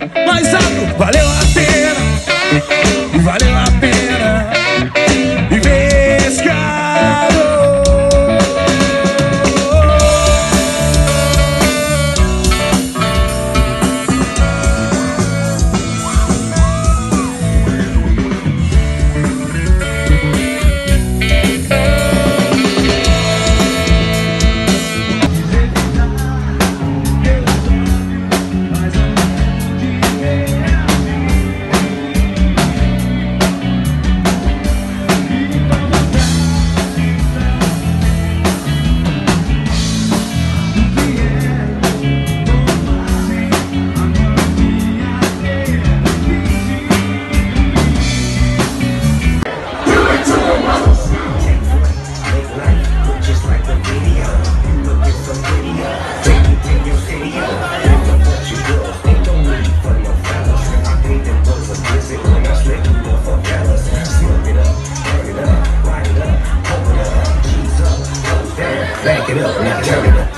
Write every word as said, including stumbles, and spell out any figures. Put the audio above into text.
mais alto. Valeu a pena, valeu a pena viver escravo. Back it up, now turn it up.